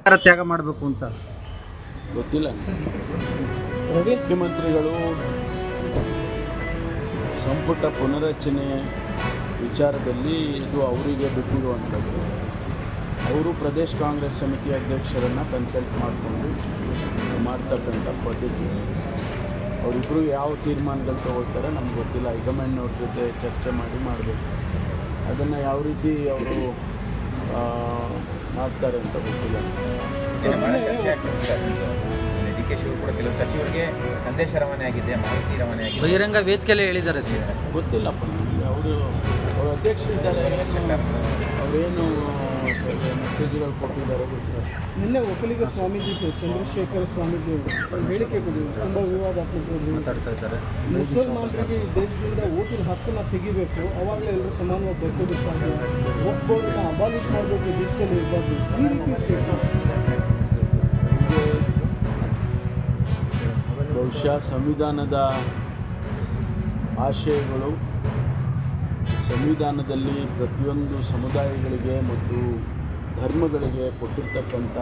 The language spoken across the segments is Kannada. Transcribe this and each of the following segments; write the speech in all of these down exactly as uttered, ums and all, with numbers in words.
ತ್ಯಾಗ ಮಾಡಬೇಕು ಅಂತ ಗೊತ್ತಿಲ್ಲ. ಮುಖ್ಯಮಂತ್ರಿಗಳು ಸಂಪುಟ ಪುನರಚನೆ ವಿಚಾರದಲ್ಲಿ ಇದು ಅವರಿಗೆ ಬಿಟ್ಟಿರುವಂಥದ್ದು. ಅವರು ಪ್ರದೇಶ ಕಾಂಗ್ರೆಸ್ ಸಮಿತಿ ಅಧ್ಯಕ್ಷರನ್ನು ಕನ್ಸಲ್ಟ್ ಮಾಡಿಕೊಂಡು ಮಾಡ್ತಕ್ಕಂಥ ಪದ್ಧತಿ. ಅವರಿಬ್ಬರು ಯಾವ ತೀರ್ಮಾನಗಳು ತಗೊಳ್ತಾರೆ ನಮ್ಗೆ ಗೊತ್ತಿಲ್ಲ. ಹೈಕಮಾಂಡ್ನವ್ರ ಜೊತೆ ಚರ್ಚೆ ಮಾಡಿ ಮಾಡಬೇಕು. ಅದನ್ನು ಯಾವ ರೀತಿ ಅವರು ಮಾಡ್ತಾರೆ ಅಂತ ಗೊತ್ತಿಲ್ಲ. ಡಿ ಕೆ ಶಿವರು ಕೂಡ ಕೆಲವು ಸಚಿವರಿಗೆ ಸಂದೇಶ ರವಾನೆ ಆಗಿದೆ, ಮಾಹಿತಿ ರವಾನೆ ಆಗಿದೆ, ಬಹಿರಂಗ ವೇದಿಕೆಯಲ್ಲೇ ಹೇಳಿದ್ದಾರೆ. ಗೊತ್ತಿಲ್ಲಪ್ಪ ನನಗೆ. ಅವರು ಅವರು ಅಧ್ಯಕ್ಷರಿದ್ದಾರೆ, ಅವರೇನು ಮೆಸೇಜ್ಗಳು ಕೊಟ್ಟಿದ್ದಾರೆ ಗೊತ್ತಿಲ್ಲ. ನಿನ್ನೆ ಒಕ್ಕಲಿಗ ಸ್ವಾಮೀಜಿ ಚಂದ್ರಶೇಖರ ಸ್ವಾಮೀಜಿ ಅವರು ಹೇಳಿಕೆ ಕೊಟ್ಟಿದ್ದಾರೆ, ತುಂಬ ವಿವಾದಾತ್ಮಕವಾಗಿ ಮಾತಾಡ್ತಾ ಇದ್ದಾರೆ. ಮುಸಲ್ಮಾನರಿಗೆ ಈ ದೇಶದಿಂದ ಓಟಿನ ಹಕ್ಕನ್ನು ತೆಗಿಬೇಕು, ಅವಾಗಲೇ ಎಲ್ಲರೂ ಸಮಾನವಾಗಿ ಬದುಕೋದು ಸಾಧ್ಯ, ಒಬ್ಬರನ್ನ ಅಬಾಲಿಷ್ ಮಾಡಬೇಕು, ದೇಶದಲ್ಲಿ ಇರಬಾರ್ದು, ಈ ರೀತಿ ಸ್ಟೇಟ್ಮೆಂಟ್. ಬಹುಶಃ ಸಂವಿಧಾನದ ಆಶಯಗಳು, ಸಂವಿಧಾನದಲ್ಲಿ ಪ್ರತಿಯೊಂದು ಸಮುದಾಯಗಳಿಗೆ ಮತ್ತು ಧರ್ಮಗಳಿಗೆ ಕೊಟ್ಟಿರ್ತಕ್ಕಂಥ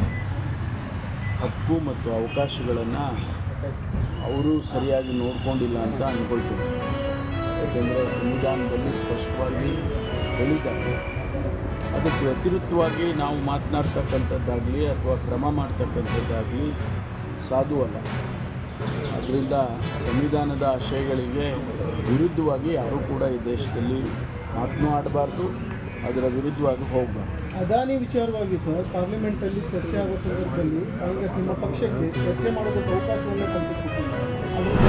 ಹಕ್ಕು ಮತ್ತು ಅವಕಾಶಗಳನ್ನು ಅವರು ಸರಿಯಾಗಿ ನೋಡಿಕೊಂಡಿಲ್ಲ ಅಂತ ಅಂದ್ಕೊಳ್ತೀನಿ. ಯಾಕೆಂದರೆ ಸಂವಿಧಾನದಲ್ಲಿ ಸ್ಪಷ್ಟವಾಗಿ ಹೇಳಿದ್ದಾರೆ. ಅದಕ್ಕೆ ವ್ಯತಿರಿಕ್ತವಾಗಿ ನಾವು ಮಾತನಾಡ್ತಕ್ಕಂಥದ್ದಾಗಲಿ ಅಥವಾ ಕ್ರಮ ಮಾಡ್ತಕ್ಕಂಥದ್ದಾಗಲಿ ಸಾಧುವಲ್ಲ. ಅದರಿಂದ ಸಂವಿಧಾನದ ಆಶಯಗಳಿಗೆ ವಿರುದ್ಧವಾಗಿ ಯಾರೂ ಕೂಡ ಈ ದೇಶದಲ್ಲಿ ಮಾತನಾಡಬಾರ್ದು, ಅದರ ವಿರುದ್ಧವಾಗಿ ಹೋಗಬಾರ್ದು. ಅದಾನಿ ವಿಚಾರವಾಗಿ ಸರ್ ಪಾರ್ಲಿಮೆಂಟಲ್ಲಿ ಚರ್ಚೆ ಆಗೋ ಸಂದರ್ಭದಲ್ಲಿ ಕಾಂಗ್ರೆಸ್ ನಿಮ್ಮ ಪಕ್ಷಕ್ಕೆ ಚರ್ಚೆ ಮಾಡೋದಕ್ಕೆ ಅವಕಾಶವನ್ನು ಕಲ್ಪಿಸಿಕೊಟ್ಟಿಲ್ಲ.